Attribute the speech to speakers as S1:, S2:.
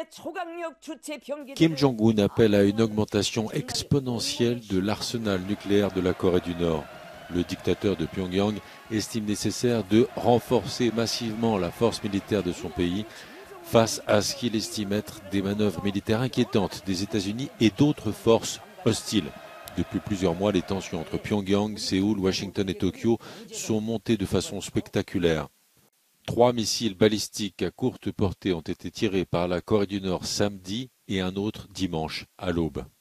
S1: Kim Jong-un appelle à une augmentation exponentielle de l'arsenal nucléaire de la Corée du Nord. Le dictateur de Pyongyang estime nécessaire de renforcer massivement la force militaire de son pays face à ce qu'il estime être des manœuvres militaires inquiétantes des États-Unis et d'autres forces hostiles. Depuis plusieurs mois, les tensions entre Pyongyang, Séoul, Washington et Tokyo sont montées de façon spectaculaire. 3 missiles balistiques à courte portée ont été tirés par la Corée du Nord samedi et un autre dimanche à l'aube.